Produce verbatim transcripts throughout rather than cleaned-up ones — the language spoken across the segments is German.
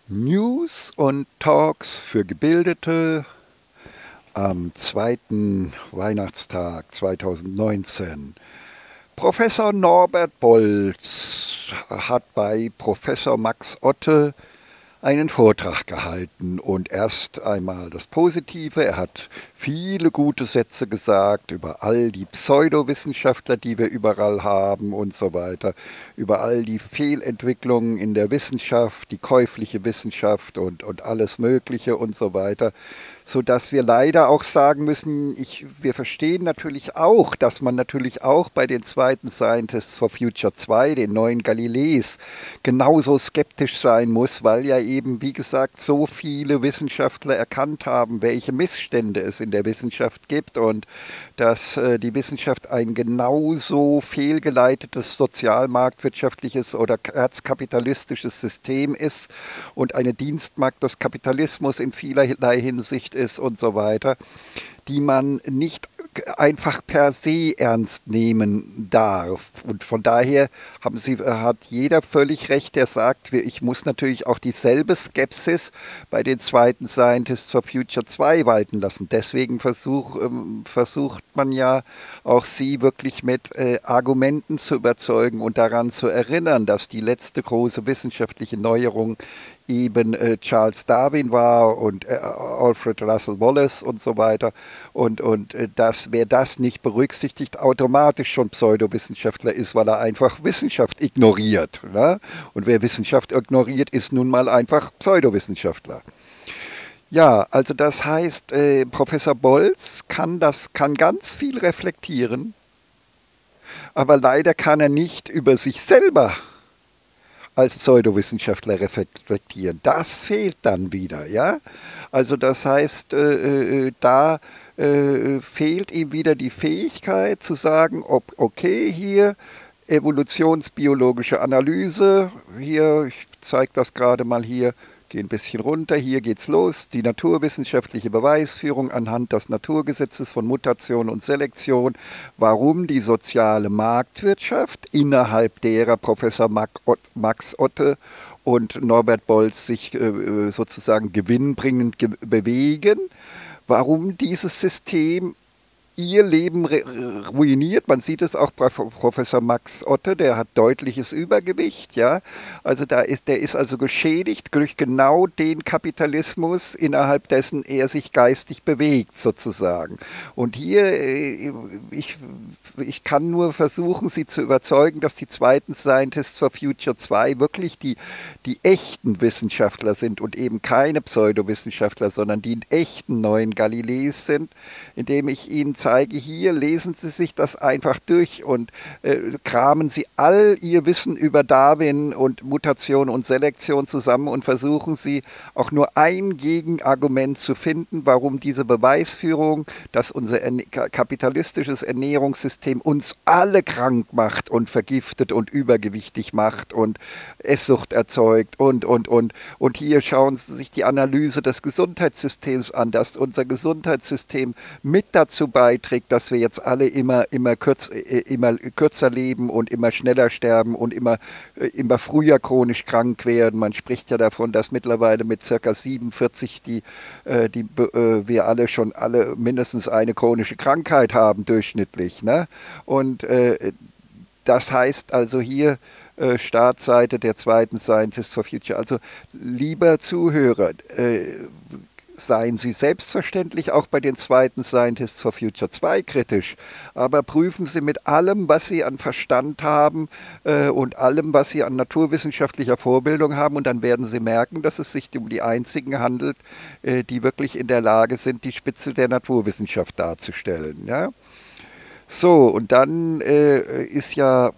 News und Talks für Gebildete am zweiten Weihnachtstag zweitausendneunzehn. Professor Norbert Bolz hat bei Professor Max Otte einen Vortrag gehalten und erst einmal das Positive. Er hat viele gute Sätze gesagt über all die Pseudowissenschaftler, die wir überall haben und so weiter, über all die Fehlentwicklungen in der Wissenschaft, die käufliche Wissenschaft und, und alles Mögliche und so weiter, sodass wir leider auch sagen müssen, ich, wir verstehen natürlich auch, dass man natürlich auch bei den zweiten Scientists for Future zwei, den neuen Galileis, genauso skeptisch sein muss, weil ja eben, wie gesagt, so viele Wissenschaftler erkannt haben, welche Missstände es in der Wissenschaft gibt und dass äh, die Wissenschaft ein genauso fehlgeleitetes sozialmarktwirtschaftliches oder erzkapitalistisches System ist und eine Dienstmarkt des Kapitalismus in vielerlei Hinsicht ist und so weiter, die man nicht einfach per se ernst nehmen darf. Und von daher haben Sie, hat jeder völlig recht, der sagt, ich muss natürlich auch dieselbe Skepsis bei den zweiten Scientists for Future zwei walten lassen. Deswegen versuch, ähm, versucht man ja auch Sie wirklich mit äh, Argumenten zu überzeugen und daran zu erinnern, dass die letzte große wissenschaftliche Neuerung eben äh, Charles Darwin war und äh, Alfred Russel Wallace und so weiter. Und, und äh, dass wer das nicht berücksichtigt, automatisch schon Pseudowissenschaftler ist, weil er einfach Wissenschaft ignoriert. Ne? Und wer Wissenschaft ignoriert, ist nun mal einfach Pseudowissenschaftler. Ja, also das heißt, äh, Professor Bolz kann das, kann ganz viel reflektieren, aber leider kann er nicht über sich selber als Pseudowissenschaftler reflektieren. Das fehlt dann wieder, ja. Also das heißt, äh, äh, da äh, fehlt ihm wieder die Fähigkeit zu sagen, ob okay, hier evolutionsbiologische Analyse, hier, ich zeige das gerade mal hier, gehe ein bisschen runter, hier geht's los, die naturwissenschaftliche Beweisführung anhand des Naturgesetzes von Mutation und Selektion, warum die soziale Marktwirtschaft, innerhalb derer Professor Max Otte und Norbert Bolz sich äh, sozusagen gewinnbringend ge bewegen, warum dieses System ihr Leben ruiniert. Man sieht es auch bei Professor Max Otte, der hat deutliches Übergewicht, ja. Also da ist, der ist also geschädigt durch genau den Kapitalismus, innerhalb dessen er sich geistig bewegt, sozusagen. Und hier, ich, ich kann nur versuchen, Sie zu überzeugen, dass die zweiten Scientists for Future zwei wirklich die, die echten Wissenschaftler sind und eben keine Pseudowissenschaftler, sondern die echten neuen Galileis sind, indem ich Ihnen zeige, hier lesen Sie sich das einfach durch und äh, kramen Sie all Ihr Wissen über Darwin und Mutation und Selektion zusammen und versuchen Sie auch nur ein Gegenargument zu finden, warum diese Beweisführung, dass unser kapitalistisches Ernährungssystem uns alle krank macht und vergiftet und übergewichtig macht und Esssucht erzeugt und, und, und. Und hier schauen Sie sich die Analyse des Gesundheitssystems an, dass unser Gesundheitssystem mit dazu beiträgt, dass wir jetzt alle immer, immer, kürz, immer kürzer leben und immer schneller sterben und immer, immer früher chronisch krank werden. Man spricht ja davon, dass mittlerweile mit circa siebenundvierzig die, die, wir alle schon alle mindestens eine chronische Krankheit haben, durchschnittlich. Ne? Und äh, das heißt also hier, äh, Startseite der zweiten Scientists for Future. Also lieber Zuhörer, äh, seien Sie selbstverständlich auch bei den zweiten Scientists for Future zwei kritisch, aber prüfen Sie mit allem, was Sie an Verstand haben äh, und allem, was Sie an naturwissenschaftlicher Vorbildung haben, und dann werden Sie merken, dass es sich um die einzigen handelt, äh, die wirklich in der Lage sind, die Spitze der Naturwissenschaft darzustellen. Ja? So, und dann äh, ist ja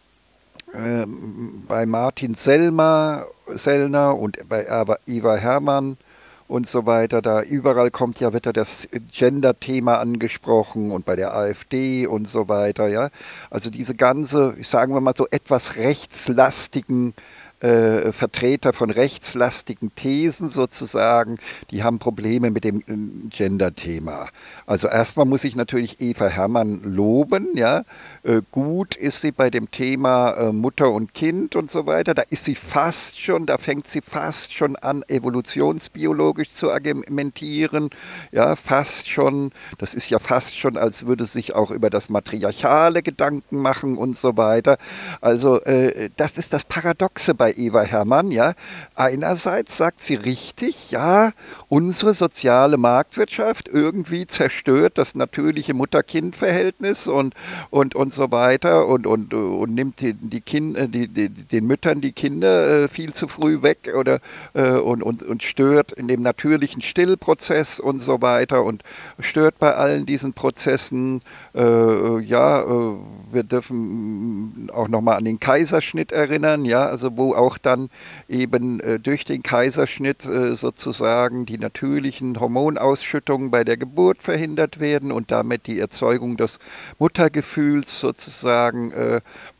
äh, bei Martin Sellmer, Sellner und bei Ivar Hermann und so weiter, da überall kommt ja, wird ja das Gender-Thema angesprochen und bei der AfD und so weiter, ja. Also diese ganze, sagen wir mal so etwas rechtslastigen äh, Vertreter von rechtslastigen Thesen sozusagen, die haben Probleme mit dem äh, Gender-Thema. Also erstmal muss ich natürlich Eva Herrmann loben, ja. Äh, gut ist sie bei dem Thema äh, Mutter und Kind und so weiter. Da ist sie fast schon, da fängt sie fast schon an, evolutionsbiologisch zu argumentieren. Ja, fast schon, das ist ja fast schon, als würde sie sich auch über das Matriarchale Gedanken machen und so weiter. Also äh, das ist das Paradoxe bei Eva Herrmann, ja. Einerseits sagt sie richtig, ja, unsere soziale Marktwirtschaft irgendwie zerstört das natürliche Mutter-Kind-Verhältnis und, und, und so weiter und, und, und nimmt die, die kind, die, die, den Müttern die Kinder äh, viel zu früh weg oder, äh, und, und, und stört in dem natürlichen Stillprozess und so weiter und stört bei allen diesen Prozessen. Äh, ja, äh, wir dürfen auch nochmal an den Kaiserschnitt erinnern, ja, also wo auch dann eben äh, durch den Kaiserschnitt äh, sozusagen die natürlichen Hormonausschüttungen bei der Geburt verhindert werden und damit die Erzeugung des Muttergefühls sozusagen äh,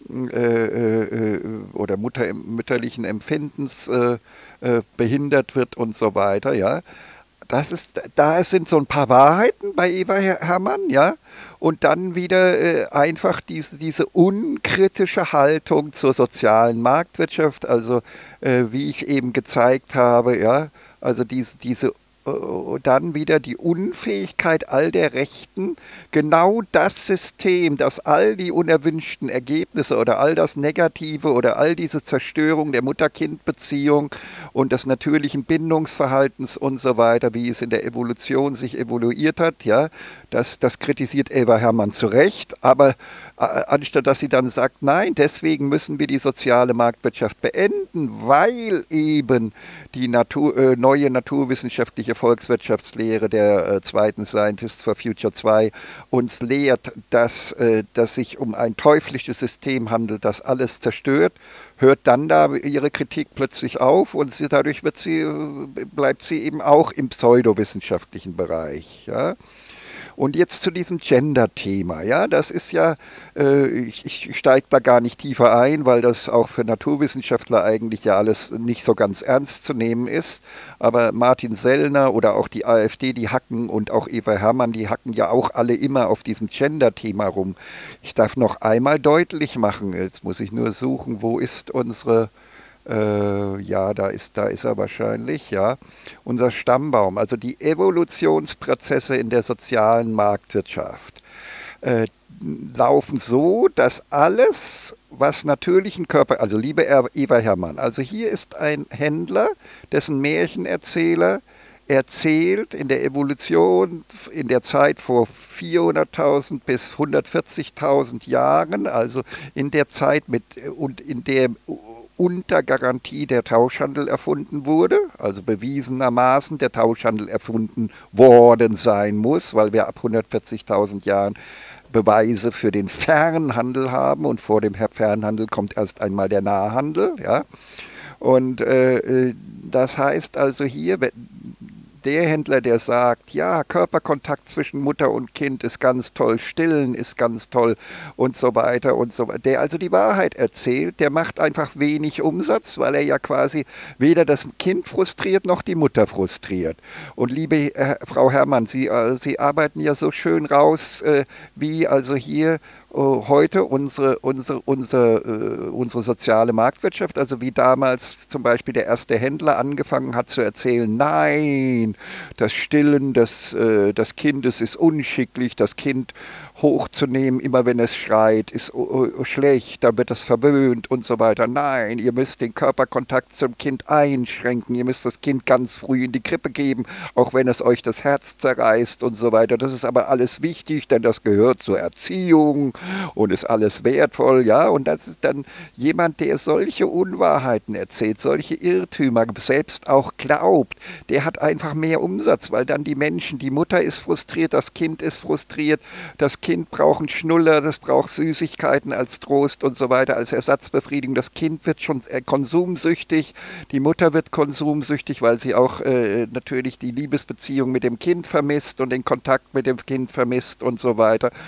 äh, äh, oder Mutter, mütterlichen Empfindens äh, äh, behindert wird und so weiter, ja. Das ist, da sind so ein paar Wahrheiten bei Eva Herrmann, ja, und dann wieder äh, einfach diese, diese unkritische Haltung zur sozialen Marktwirtschaft, also äh, wie ich eben gezeigt habe, ja, also diese, diese äh, dann wieder die Unfähigkeit all der Rechten, genau das System, das all die unerwünschten Ergebnisse oder all das Negative oder all diese Zerstörung der Mutter-Kind-Beziehung und des natürlichen Bindungsverhaltens und so weiter, wie es in der Evolution sich evoluiert hat, ja, das, das kritisiert Eva Herrmann zu Recht, aber äh, anstatt dass sie dann sagt, nein, deswegen müssen wir die soziale Marktwirtschaft beenden, weil eben die Natur, äh, neue naturwissenschaftliche Volkswirtschaftslehre der äh, zweiten Scientists for Future zwei uns lehrt, dass äh, dass sich um ein teuflisches System handelt, das alles zerstört, hört dann da ihre Kritik plötzlich auf und sie, dadurch wird sie, bleibt sie eben auch im pseudowissenschaftlichen Bereich. Ja. Und jetzt zu diesem Gender-Thema. Ja, das ist ja, äh, ich, ich steige da gar nicht tiefer ein, weil das auch für Naturwissenschaftler eigentlich ja alles nicht so ganz ernst zu nehmen ist. Aber Martin Sellner oder auch die AfD, die hacken und auch Eva Herrmann, die hacken ja auch alle immer auf diesem Gender-Thema rum. Ich darf noch einmal deutlich machen, jetzt muss ich nur suchen, wo ist unsere... Äh, ja, da ist, da ist er wahrscheinlich, ja. Unser Stammbaum, also die Evolutionsprozesse in der sozialen Marktwirtschaft, äh, laufen so, dass alles, was natürlichen Körper, also liebe Eva Herrmann, also hier ist ein Händler, dessen Märchenerzähler erzählt in der Evolution in der Zeit vor vierhunderttausend bis hundertvierzigtausend Jahren, also in der Zeit mit und in der unter Garantie der Tauschhandel erfunden wurde, also bewiesenermaßen der Tauschhandel erfunden worden sein muss, weil wir ab hundertvierzigtausend Jahren Beweise für den Fernhandel haben und vor dem Fernhandel kommt erst einmal der Nahhandel. Ja? Und äh, das heißt also hier, der Händler, der sagt, ja, Körperkontakt zwischen Mutter und Kind ist ganz toll, Stillen ist ganz toll und so weiter und so weiter, der also die Wahrheit erzählt, der macht einfach wenig Umsatz, weil er ja quasi weder das Kind frustriert noch die Mutter frustriert. Und liebe äh, Frau Herrmann, Sie, äh, Sie arbeiten ja so schön raus, äh, wie also hier heute unsere, unsere, unsere, unsere soziale Marktwirtschaft, also wie damals zum Beispiel der erste Händler angefangen hat zu erzählen, nein, das Stillen des, des Kindes ist unschicklich, das Kind hochzunehmen, immer wenn es schreit, ist schlecht, dann wird es verwöhnt und so weiter. Nein, ihr müsst den Körperkontakt zum Kind einschränken, ihr müsst das Kind ganz früh in die Krippe geben, auch wenn es euch das Herz zerreißt und so weiter. Das ist aber alles wichtig, denn das gehört zur Erziehung und ist alles wertvoll, ja. Und das ist dann jemand, der solche Unwahrheiten erzählt, solche Irrtümer selbst auch glaubt, der hat einfach mehr Umsatz, weil dann die Menschen, die Mutter ist frustriert, das Kind ist frustriert, das Kind braucht einen Schnuller, das braucht Süßigkeiten als Trost und so weiter, als Ersatzbefriedigung. Das Kind wird schon äh, konsumsüchtig, die Mutter wird konsumsüchtig, weil sie auch äh, natürlich die Liebesbeziehung mit dem Kind vermisst und den Kontakt mit dem Kind vermisst und so weiter.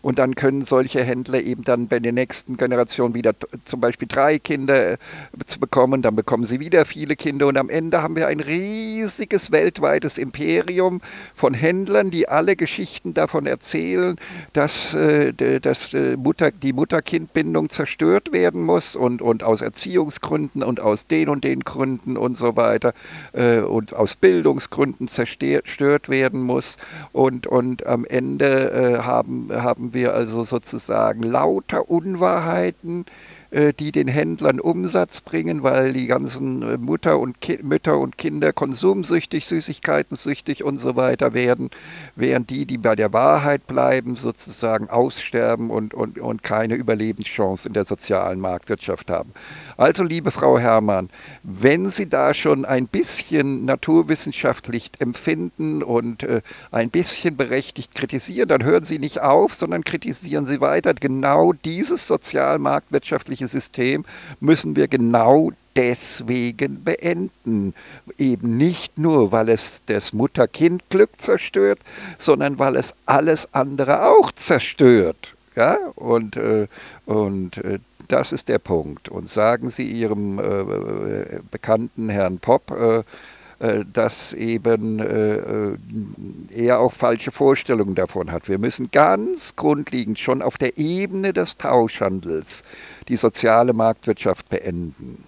und dann können solche Händler eben dann bei der nächsten Generation wieder zum Beispiel drei Kinder äh, bekommen, dann bekommen sie wieder viele Kinder und am Ende haben wir ein riesiges weltweites Imperium von Händlern, die alle Geschichten davon erzählen, dass, äh, dass äh, Mutter, die Mutter-Kind-Bindung zerstört werden muss und, und aus Erziehungsgründen und aus den und den Gründen und so weiter äh, und aus Bildungsgründen zerstört werden muss und, und am Ende äh, haben, haben wir also sozusagen lauter Unwahrheiten, die den Händlern Umsatz bringen, weil die ganzen Mutter und Ki Mütter und Kinder konsumsüchtig, süßigkeitensüchtig und so weiter werden, während die, die bei der Wahrheit bleiben, sozusagen aussterben und, und, und keine Überlebenschance in der sozialen Marktwirtschaft haben. Also, liebe Frau Herrmann, wenn Sie da schon ein bisschen naturwissenschaftlich empfinden und äh, ein bisschen berechtigt kritisieren, dann hören Sie nicht auf, sondern kritisieren Sie weiter. Genau dieses sozial-marktwirtschaftliche System müssen wir genau deswegen beenden. Eben nicht nur, weil es das Mutter-Kind-Glück zerstört, sondern weil es alles andere auch zerstört. Ja? Und, äh, und äh, das ist der Punkt. Und sagen Sie Ihrem äh, bekannten Herrn Popp, äh, äh, dass eben äh, er auch falsche Vorstellungen davon hat. Wir müssen ganz grundlegend schon auf der Ebene des Tauschhandels die soziale Marktwirtschaft beenden.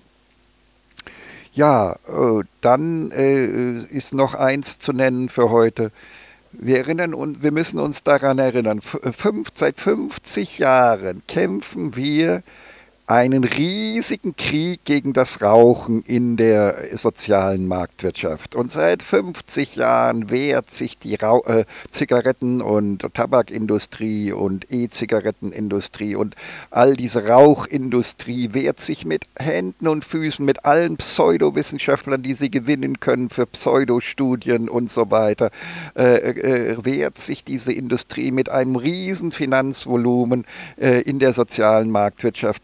Ja, äh, dann äh, ist noch eins zu nennen für heute. Wir erinnern uns, wir müssen uns daran erinnern, fünf, seit fünfzig Jahren kämpfen wir einen riesigen Krieg gegen das Rauchen in der sozialen Marktwirtschaft. Und seit fünfzig Jahren wehrt sich die Rau äh, Zigaretten- und Tabakindustrie und E-Zigarettenindustrie und all diese Rauchindustrie wehrt sich mit Händen und Füßen, mit allen Pseudowissenschaftlern, die sie gewinnen können für Pseudostudien und so weiter, äh, äh, wehrt sich diese Industrie mit einem riesen Finanzvolumen äh, in der sozialen Marktwirtschaft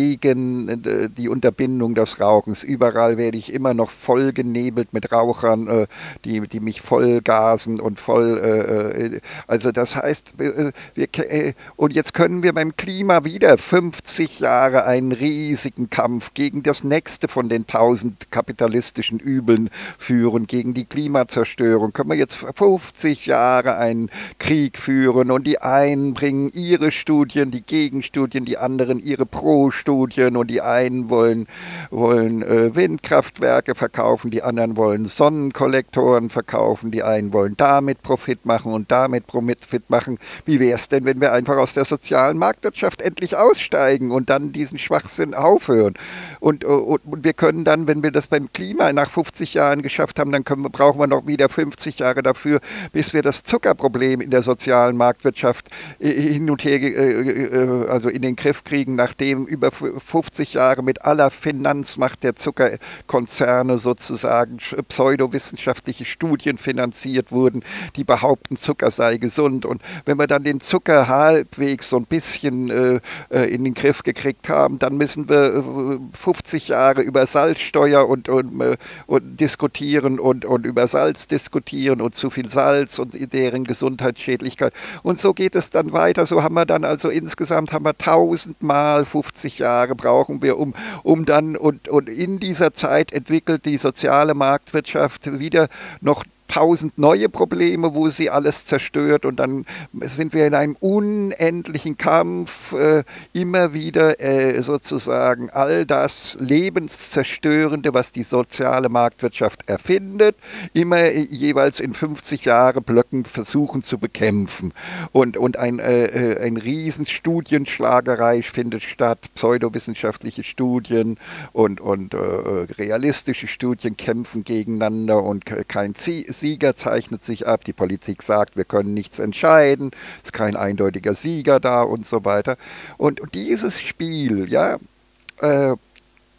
gegen die Unterbindung des Rauchens. Überall werde ich immer noch voll genebelt mit Rauchern, äh, die, die mich voll gasen und voll, äh, also das heißt, äh, wir, äh, und jetzt können wir beim Klima wieder fünfzig Jahre einen riesigen Kampf gegen das nächste von den tausend kapitalistischen Übeln führen, gegen die Klimazerstörung. Können wir jetzt fünfzig Jahre einen Krieg führen und die einen bringen ihre Studien, die Gegenstudien, die anderen ihre Pro-Studien und die einen wollen, wollen äh, Windkraftwerke verkaufen, die anderen wollen Sonnenkollektoren verkaufen, die einen wollen damit Profit machen und damit Profit machen. Wie wäre es denn, wenn wir einfach aus der sozialen Marktwirtschaft endlich aussteigen und dann diesen Schwachsinn aufhören? Und, und, und wir können dann, wenn wir das beim Klima nach fünfzig Jahren geschafft haben, dann können wir, brauchen wir noch wieder fünfzig Jahre dafür, bis wir das Zuckerproblem in der sozialen Marktwirtschaft äh, hin und her, äh, äh, also in den Griff kriegen, nachdem über fünfzig Jahre mit aller Finanzmacht der Zuckerkonzerne sozusagen pseudowissenschaftliche Studien finanziert wurden, die behaupten, Zucker sei gesund. Und wenn wir dann den Zucker halbwegs so ein bisschen äh, in den Griff gekriegt haben, dann müssen wir äh, fünfzig Jahre über Salzsteuer und, und, äh, und diskutieren und, und über Salz diskutieren und zu viel Salz und deren Gesundheitsschädlichkeit. Und so geht es dann weiter. So haben wir dann also insgesamt haben wir tausendmal fünfzig Jahre brauchen wir, um, um dann, und, und in dieser Zeit entwickelt die soziale Marktwirtschaft wieder noch tausend neue Probleme, wo sie alles zerstört und dann sind wir in einem unendlichen Kampf, äh, immer wieder äh, sozusagen all das Lebenszerstörende, was die soziale Marktwirtschaft erfindet, immer jeweils in fünfzig Jahre Blöcken versuchen zu bekämpfen. Und, und ein, äh, ein riesen Studienschlagerei findet statt, pseudowissenschaftliche Studien und, und äh, realistische Studien kämpfen gegeneinander und kein Ziel Sieger zeichnet sich ab, die Politik sagt, wir können nichts entscheiden, es ist kein eindeutiger Sieger da und so weiter. Und dieses Spiel, ja, äh,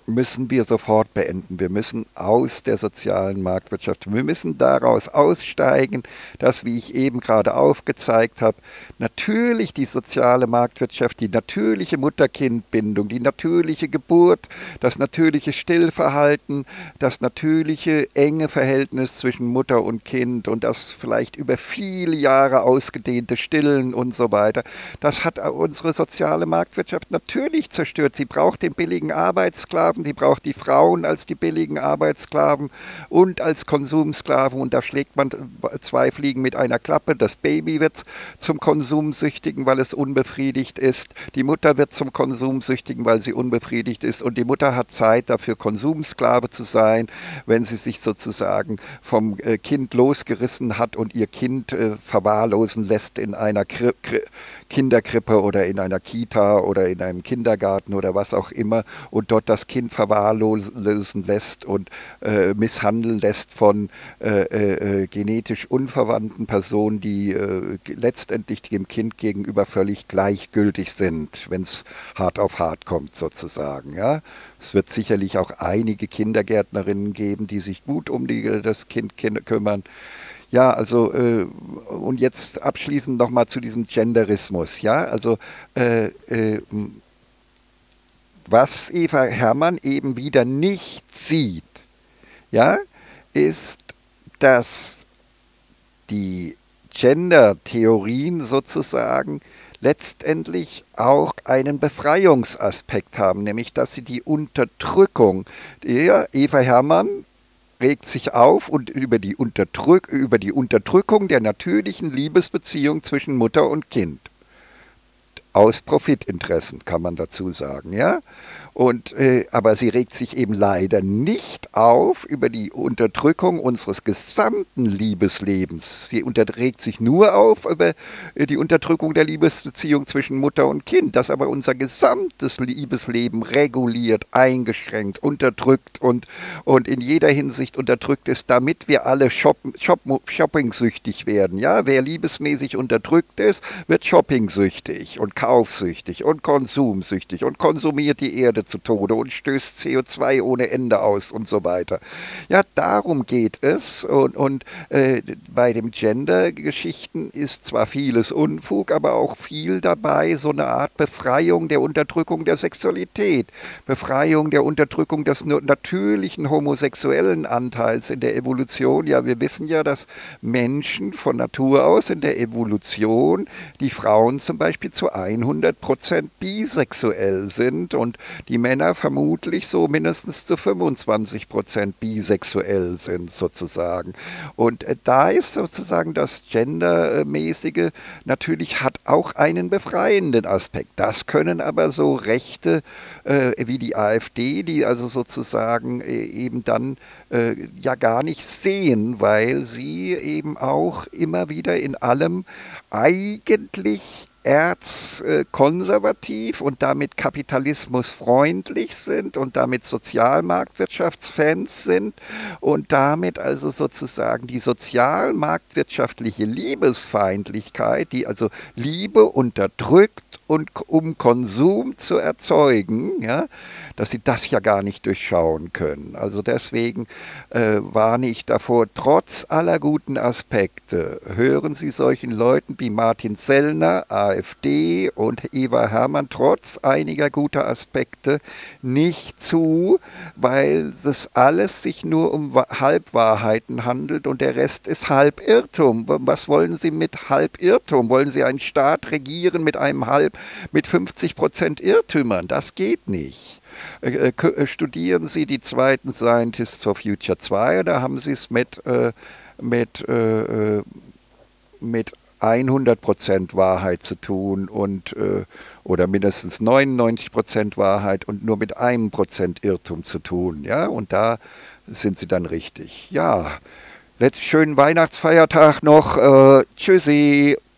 müssen wir sofort beenden. Wir müssen aus der sozialen Marktwirtschaft, wir müssen daraus aussteigen, dass, wie ich eben gerade aufgezeigt habe, natürlich die soziale Marktwirtschaft, die natürliche Mutter-Kind-Bindung, die natürliche Geburt, das natürliche Stillverhalten, das natürliche enge Verhältnis zwischen Mutter und Kind und das vielleicht über viele Jahre ausgedehnte Stillen und so weiter, das hat unsere soziale Marktwirtschaft natürlich zerstört. Sie braucht den billigen Arbeitssklaven, die braucht die Frauen als die billigen Arbeitssklaven und als Konsumsklaven. Und da schlägt man zwei Fliegen mit einer Klappe. Das Baby wird zum Konsumsüchtigen, weil es unbefriedigt ist. Die Mutter wird zum Konsumsüchtigen, weil sie unbefriedigt ist. Und die Mutter hat Zeit dafür, Konsumsklave zu sein, wenn sie sich sozusagen vom Kind losgerissen hat und ihr Kind äh, verwahrlosen lässt in einer Kri Kri Kinderkrippe oder in einer Kita oder in einem Kindergarten oder was auch immer und dort das Kind verwahrlosen lässt und äh, misshandeln lässt von äh, äh, genetisch unverwandten Personen, die äh, letztendlich dem Kind gegenüber völlig gleichgültig sind, wenn es hart auf hart kommt sozusagen. Ja? Es wird sicherlich auch einige Kindergärtnerinnen geben, die sich gut um die, das Kind kümmern. Ja, also äh, und jetzt abschließend nochmal zu diesem Genderismus. Ja, also äh, äh, was Eva Herrmann eben wieder nicht sieht, ja, ist, dass die Gender-Theorien sozusagen letztendlich auch einen Befreiungsaspekt haben, nämlich dass sie die Unterdrückung, ja, Eva Herrmann regt sich auf und über die, Unterdrück, über die Unterdrückung der natürlichen Liebesbeziehung zwischen Mutter und Kind. Aus Profitinteressen, kann man dazu sagen, ja. Und, äh, aber sie regt sich eben leider nicht auf über die Unterdrückung unseres gesamten Liebeslebens. Sie regt sich nur auf über äh, die Unterdrückung der Liebesbeziehung zwischen Mutter und Kind, das aber unser gesamtes Liebesleben reguliert, eingeschränkt, unterdrückt und, und in jeder Hinsicht unterdrückt ist, damit wir alle shoppen, shop, shoppingsüchtig werden. Ja? Wer liebesmäßig unterdrückt ist, wird shoppingsüchtig und kaufsüchtig und konsumsüchtig und konsumiert die Erde zu Tode und stößt C O zwei ohne Ende aus und so weiter. Ja, darum geht es und, und äh, bei den Gender-Geschichten ist zwar vieles Unfug, aber auch viel dabei, so eine Art Befreiung der Unterdrückung der Sexualität, Befreiung der Unterdrückung des natürlichen homosexuellen Anteils in der Evolution. Ja, wir wissen ja, dass Menschen von Natur aus in der Evolution, die Frauen zum Beispiel zu hundert Prozent bisexuell sind und die Männer vermutlich so mindestens zu fünfundzwanzig Prozent bisexuell sind sozusagen. Und äh, da ist sozusagen das Gendermäßige natürlich hat auch einen befreienden Aspekt. Das können aber so Rechte äh, wie die AfD, die also sozusagen äh, eben dann äh, ja gar nicht sehen, weil sie eben auch immer wieder in allem eigentlich erzkonservativ und damit kapitalismusfreundlich sind und damit Sozialmarktwirtschaftsfans sind und damit also sozusagen die sozialmarktwirtschaftliche Liebesfeindlichkeit, die also Liebe unterdrückt und um Konsum zu erzeugen, ja, dass sie das ja gar nicht durchschauen können. Also deswegen äh, warne ich davor, trotz aller guten Aspekte, hören Sie solchen Leuten wie Martin Sellner, AfD und Eva Herrmann trotz einiger guter Aspekte nicht zu, weil das alles sich nur um Halbwahrheiten handelt und der Rest ist Halbirrtum. Was wollen Sie mit Halbirrtum? Wollen Sie einen Staat regieren mit einem Halb, mit fünfzig Prozent Irrtümern? Das geht nicht. Äh, studieren Sie die zweiten Scientists for Future zwei, da haben Sie es mit, äh, mit, äh, mit hundert Prozent Wahrheit zu tun und, äh, oder mindestens neunundneunzig Prozent Wahrheit und nur mit einem Prozent Irrtum zu tun. Ja? Und da sind Sie dann richtig. Ja, schönen Weihnachtsfeiertag noch. Äh, tschüssi.